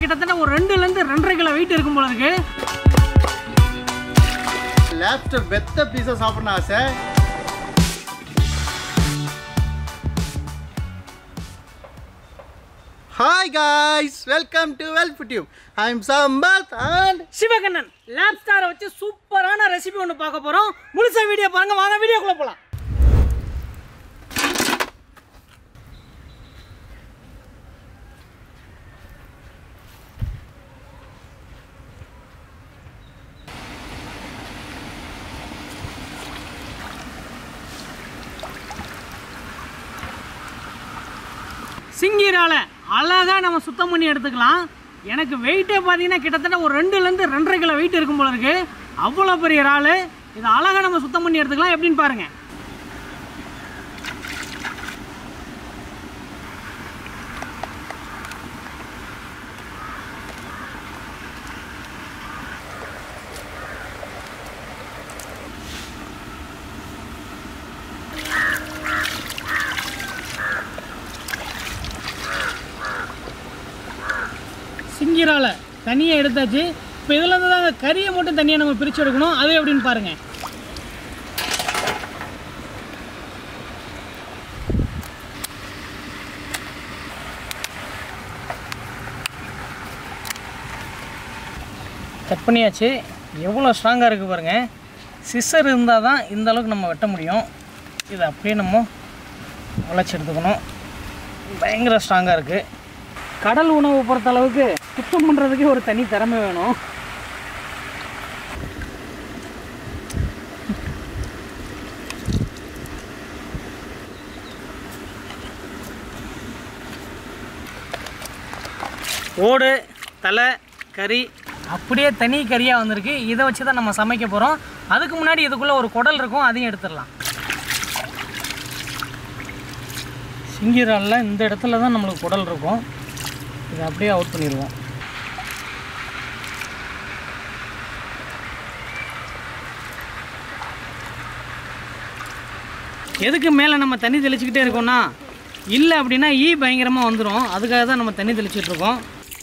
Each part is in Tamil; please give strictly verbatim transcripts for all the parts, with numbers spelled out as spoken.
கிட்டத்தட்ட ஒரு ரெண்டுல இருந்து ரெண்டரை கிலோ வெயிட் இருக்கும் போல இருக்கு. லாப்ஸ்டர் பெத்த பீஸா சாப்பிடணும் ஆசை. Hi guys, welcome to Wealth Tube. I am Sambath and Sivakannan. லாப்ஸ்டாரை வச்சு சூப்பரான ரெசிபி ஒன்று பார்க்க போறோம். முழுசா வீடியோ பாருங்க, வாங்க வீடியோக்குள்ள போலாம். சிங்கிரால அழகாக நம்ம சுத்தம் பண்ணி எடுத்துக்கலாம். எனக்கு வெயிட்டே பார்த்தீங்கன்னா கிட்டத்தட்ட ஒரு ரெண்டுலேருந்து ரெண்டரை கிலோ வெயிட் இருக்கும் போல இருக்கு. அவ்வளோ பெரிய இறால். இதை அழகாக நம்ம சுத்தம் பண்ணி எடுத்துக்கலாம். எப்படின்னு பாருங்கள். சிங்கிரால தனியாக எடுத்தாச்சு. இப்போ இதில் இருந்து தான் கறியை மட்டும் தனியாக நம்ம பிரித்து எடுக்கணும். அது எப்படின்னு பாருங்கள். கட் பண்ணியாச்சு. எவ்வளோ ஸ்ட்ராங்காக இருக்குது பாருங்கள். சிசர் இருந்தால் தான் இந்த அளவுக்கு நம்ம வெட்ட முடியும். இதை அப்படியே நம்ம உழைச்சி எடுத்துக்கணும். பயங்கர ஸ்ட்ராங்காக இருக்குது. கடல் உணவு பொறுத்த அளவுக்கு சுத்தம் பண்ணுறதுக்கே ஒரு தனி திறமை வேணும். ஓடு, தலை, கறி அப்படியே தனி கறியாக வந்திருக்கு. இதை வச்சு தான் நம்ம சமைக்க போகிறோம். அதுக்கு முன்னாடி இதுக்குள்ளே ஒரு குடல் இருக்கும், அதையும் எடுத்துடலாம். சிங்கிராலில் இந்த இடத்துல தான் நம்மளுக்கு குடல் இருக்கும். இதை அப்படியே அவுட் பண்ணிடுவோம். எதுக்கு மேலே நம்ம தண்ணி தெளிச்சுக்கிட்டே இருக்கோம்னா, இல்லை அப்படின்னா ஈ பயங்கரமாக வந்துடும். அதுக்காக தான் நம்ம தண்ணி தெளிச்சிட்டு இருக்கோம்.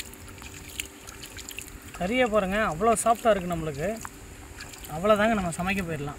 கறியை பாருங்க, அவ்வளோ சாஃப்டாக இருக்குது நம்மளுக்கு. அவ்வளோதாங்க, நம்ம சமைக்க போயிடலாம்.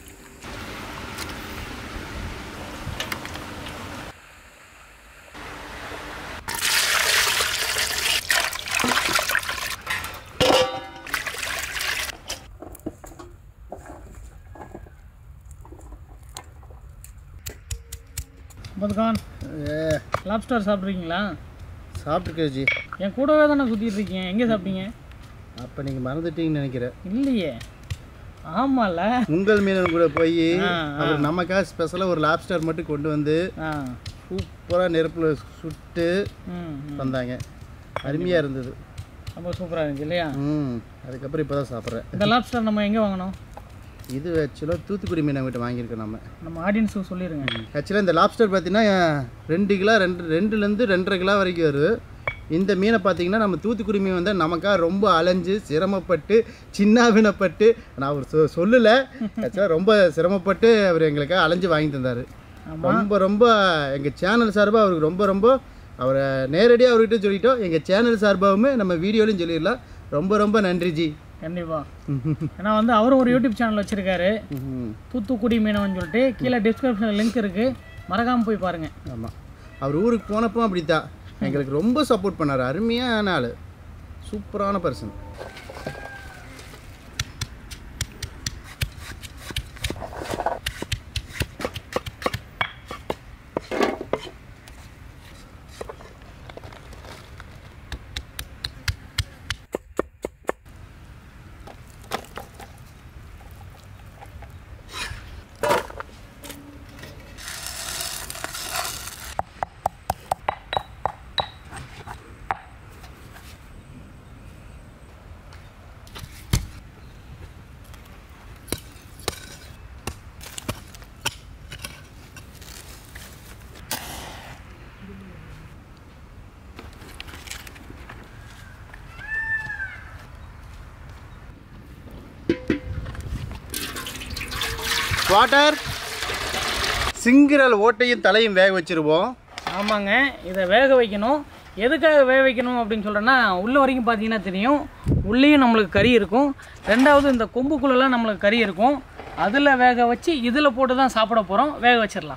பத்கான், லாப்ஸ்டர் சாப்பிட்ருக்கீங்களா? சாப்பிட்டுருக்கேன் ஜி. என் கூடவே தானே சுற்றிட்டு இருக்கீங்க. எங்கே சாப்பிட்டீங்க? அப்போ நீங்கள் மறந்துட்டீங்கன்னு நினைக்கிறேன். இல்லையே. ஆமாம்ல, உங்கள் மீனன் கூட போய் அவர் நமக்காக ஸ்பெஷலாக ஒரு லாப்ஸ்டர் மட்டும் கொண்டு வந்து சூப்பராக நெருப்பில் சுட்டு வந்தாங்க. அருமையாக இருந்தது. ரொம்ப சூப்பராக இருந்துச்சு இல்லையா? ம். அதுக்கப்புறம் இப்போ தான் சாப்பிட்றேன். இந்த லாப்ஸ்டர் நம்ம எங்கே வாங்கணும்? இது ஆக்சுவலாக தூத்துக்குடி மீன் கிட்ட வாங்கியிருக்கோம். நம்ம நம்ம ஆடியன்ஸுக்கு சொல்லிடுங்க. ஆக்சுவலாக இந்த லாப்ஸ்டர் பார்த்தீங்கன்னா ரெண்டு கிலோ ரெண்டு ரெண்டுலேருந்து ரெண்டரை கிலோ வரைக்கும் வரும். இந்த மீனை பார்த்தீங்கன்னா நம்ம தூத்துக்குடி மீன் வந்து நமக்காக ரொம்ப அலைஞ்சு சிரமப்பட்டு சின்னாவினப்பட்டு, நான் அவர் சொ சொல்லலை ஆக்சுவலாக ரொம்ப சிரமப்பட்டு அவர் எங்களுக்காக அலைஞ்சு வாங்கி தந்தார். ரொம்ப ரொம்ப எங்கள் சேனல் சார்பாக அவருக்கு ரொம்ப ரொம்ப அவரை நேரடியாக அவர்கிட்ட சொல்லிட்டோம். எங்கள் சேனல் சார்பாகவுமே நம்ம வீடியோலையும் சொல்லிடலாம். ரொம்ப ரொம்ப நன்றி ஜி. கண்டிப்பா. ஏன்னா வந்து அவரும் ஒரு யூடியூப் சேனல் வச்சிருக்காரு, தூத்துக்குடி மீனவன் சொல்லிட்டு. கீழே டிஸ்கிரிப்ஷனில் லிங்க் இருக்கு, மறக்காம போய் பாருங்க. ஆமாம், அவர் ஊருக்கு போனப்போ அப்படித்தான் எங்களுக்கு ரொம்ப சப்போர்ட் பண்ணார். அருமையான ஆள், சூப்பரான பர்சன். வாட்டர் சிங்கிரல் ஓட்டையும் தலையும் வேக வச்சிருவோம். ஆமாங்க, இதை வேக வைக்கணும். எதுக்காக வேக வைக்கணும் அப்படின்னு சொல்கிறேன்னா உள்ளே வரைக்கும் பார்த்தீங்கன்னா தெரியும், உள்ளேயும் நம்மளுக்கு கறி இருக்கும். ரெண்டாவது இந்த கொம்புக்குள்ளெல்லாம் நம்மளுக்கு கறி இருக்கும். அதில் வேக வச்சு இதில் போட்டு தான் சாப்பிட போகிறோம். வேக வச்சிடலாம்.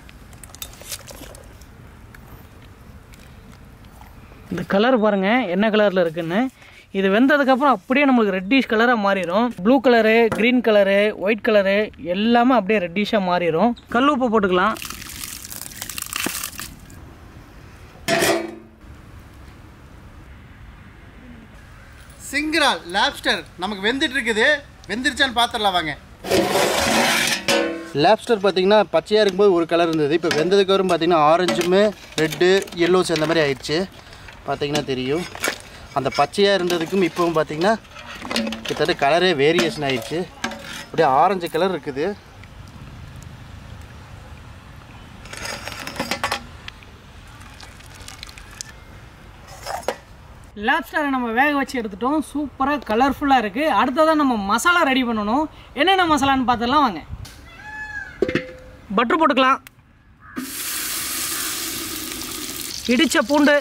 இந்த கலர் பாருங்கள் என்ன கலரில் இருக்குன்னு. இது வெந்ததுக்கப்புறம் அப்படியே நம்மளுக்கு ரெட்டிஷ் கலராக மாறிடும். Blue colour, green colour, white colour எல்லாமே அப்படியே ரெட்டிஷாக மாறிடும். கல் உப்பு போட்டுக்கலாம். சிங்கரால் லாப்ஸ்டர் நமக்கு வெந்துட்டு இருக்குது. வெந்துருச்சான்னு பார்த்துடலாம் வாங்க. லாப்ஸ்டர் பார்த்திங்கன்னா பச்சையாக இருக்கும்போது ஒரு கலர் இருந்தது. இப்போ வெந்ததுக்கு வரும் பார்த்திங்கன்னா ஆரஞ்சுமே ரெட்டு எல்லோ சேர்ந்த மாதிரி ஆயிடுச்சு. பார்த்திங்கன்னா தெரியும். அந்த பச்சையாக இருந்ததுக்கும் இப்போவும் பார்த்திங்கன்னா கிட்டத்தட்ட கலரே வேரியேஷன் ஆயிடுச்சு. அப்படியே ஆரஞ்சு கலர் இருக்குது. லாப்ஸ்டரை நம்ம வேக வச்சு எடுத்துட்டோம். சூப்பராக கலர்ஃபுல்லாக இருக்குது. அடுத்ததான் நம்ம மசாலா ரெடி பண்ணணும். என்னென்ன மசாலான்னு பார்த்துடலாம் வாங்க. பட்டர் போட்டுக்கலாம். இடித்த பூண்டு,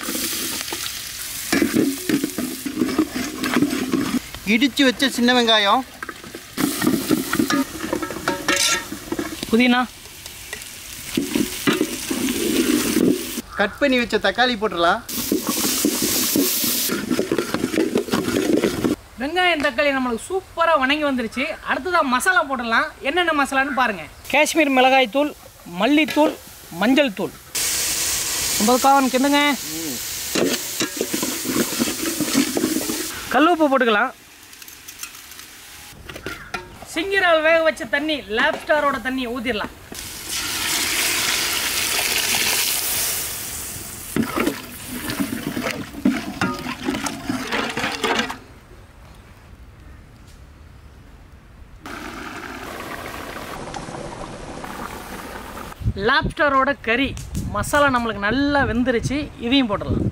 இடித்து வச்ச சின்ன வெங்காயம், புதினா, கட் பண்ணி வச்ச தக்காளி போட்டுடலாம். வெங்காயம் தக்காளி நம்மளுக்கு சூப்பராக வணங்கி வந்துருச்சு. அடுத்ததாக மசாலா போட்டுடலாம். என்னென்ன மசாலான்னு பாருங்கள். காஷ்மீர் மிளகாய் தூள், மல்லித்தூள், மஞ்சள் தூள். ஐம்பது காவன் கிண்டுங்க. கல் உப்பு போட்டுக்கலாம். சிங்கிரால் வேக வச்ச தண்ணி, லாப்ஸ்டரோட தண்ணி ஊற்றிடலாம். லாப்ஸ்டரோட கறி மசாலா நம்மளுக்கு நல்லா வெந்துருச்சு. இதையும் போட்டுடலாம்.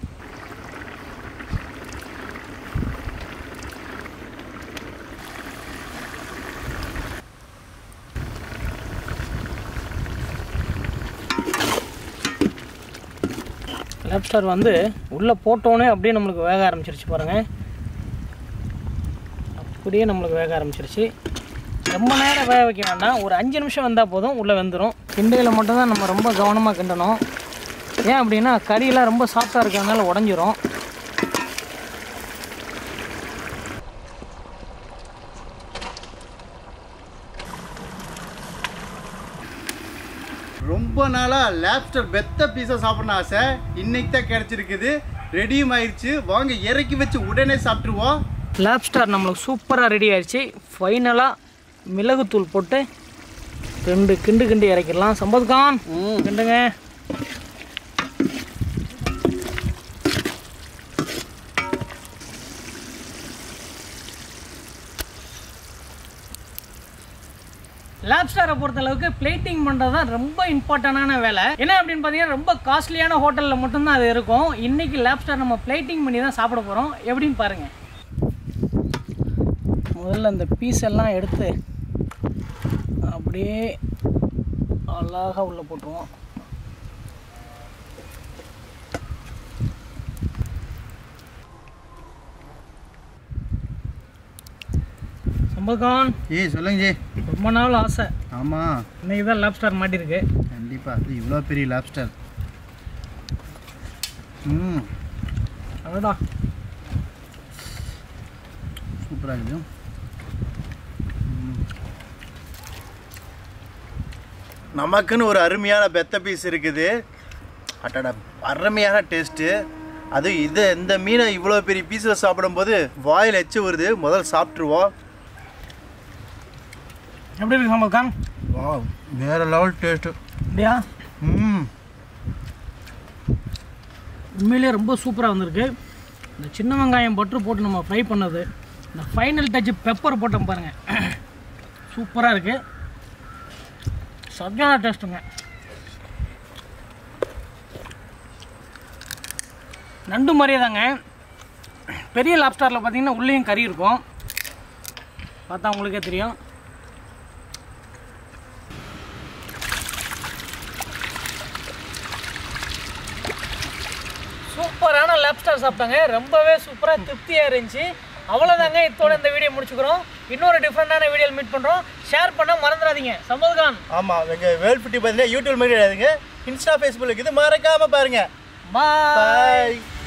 லாப்ஸ்டர் வந்து உள்ளே போட்டோன்னே அப்படியே நம்மளுக்கு வேக ஆரம்பிச்சிருச்சு பாருங்கள். அப்படியே நம்மளுக்கு வேக ஆரம்பிச்சிருச்சு. ரொம்ப நேரம் வேக வைக்க வேண்டாம். ஒரு அஞ்சு நிமிஷம் வந்தால் போதும், உள்ளே வெந்துடும். கிண்டையில் மட்டும்தான் நம்ம ரொம்ப கவனமாக கிண்டணும். ஏன் அப்படின்னா கறியெல்லாம் ரொம்ப சாஃப்டாக இருக்கிறதுனால உடஞ்சிரும். ரொம்ப நாளாக லாப்ஸ்டர் பெத்த பீஸாக சாப்பிட்ணும் ஆசை. இன்னைக்கு தான் கிடச்சிருக்குது. ரெடியும் ஆயிடுச்சு. வாங்க இறக்கி வச்சு உடனே சாப்பிட்ருவோம். லாப்ஸ்டர் நம்மளுக்கு சூப்பராக ரெடி ஆயிடுச்சு. ஃபைனலாக மிளகுத்தூள் போட்டு ரெண்டு கிண்டு கிண்டு இறக்கிடலாம். சம்பத் கான் கிண்டுங்க. லாப்ஸ்டரை பொறுத்தளவுக்கு பிளேட்டிங் பண்ணுறது தான் ரொம்ப இம்பார்ட்டண்டான வேலை. என்ன அப்படின்னு பார்த்தீங்கன்னா ரொம்ப காஸ்ட்லியான ஹோட்டலில் மட்டும்தான் அது இருக்கும். இன்றைக்கி லாப்ஸ்டர் நம்ம பிளேட்டிங் பண்ணி தான் சாப்பிட போகிறோம். எப்படின்னு பாருங்கள். முதல்ல அந்த பீஸ் எல்லாம் எடுத்து அப்படியே அழகாக உள்ளே போட்டுருவோம். சம்பத்கான் ஏய் சொல்லுங்க ஜி. ரொம்ப நாள் ஆசை. ஆமாம், இன்னைக்கு தான் லாப்ஸ்டர் மாட்டிருக்கு. கண்டிப்பாக. அது இவ்வளோ பெரிய லாப்ஸ்டர். ம் அதுதான் சூப்பராக இருக்குது. நமக்குன்னு ஒரு அருமையான பெத்த பீஸ் இருக்குது. அட்டடா, அருமையான டேஸ்ட்டு. அது இது இந்த மீனை இவ்வளோ பெரிய பீஸில் சாப்பிடும்போது வாயில் எச்சு வருது. முதல்ல சாப்பிட்ருவோம். எப்படி இருக்கு சம்பத்கான்? வா, வேறு லெவல் டேஸ்ட்டு. அப்படியா? ம் உண்மையிலே ரொம்ப சூப்பராக வந்திருக்கு. இந்த சின்ன வெங்காயம் பட்டர் போட்டு நம்ம ஃப்ரை பண்ணது, இந்த ஃபைனல் டச் பெப்பர் போட்டோம் பாருங்கள், சூப்பராக இருக்குது. சரியான டேஸ்ட்டுங்க. நண்டு மாதிரியே தாங்க. பெரிய லாப்ஸ்டரில் பார்த்தீங்கன்னா உள்ளேயும் கறி இருக்கும். பார்த்தா உங்களுக்கே தெரியும். ஸோ சாப்பிட்டாங்க. ரொம்பவே சூப்பராக திருப்தியாக இருந்துச்சு. அவ்வளோதாங்க, இதோட இந்த வீடியோ முடிச்சுக்கிறோம். இன்னொரு டிஃப்ரெண்டான வீடியோவில் மீட் பண்ணுறோம். ஷேர் பண்ண மறந்துடாதீங்க. சம்பத்கான். ஆமாம், எங்கள் வேர்ல்ட் ஃபுட்டி பார்த்தீங்கன்னா யூடியூப் மாதிரி கிடையாதுங்க, இன்ஸ்டா ஃபேஸ்புக் இது மறக்காமல் பாருங்கள். பாய்.